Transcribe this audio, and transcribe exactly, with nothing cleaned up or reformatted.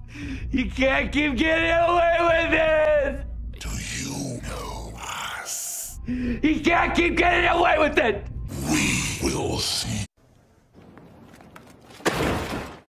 You can't keep getting away with it! Do you know us? You can't keep getting away with it! We will see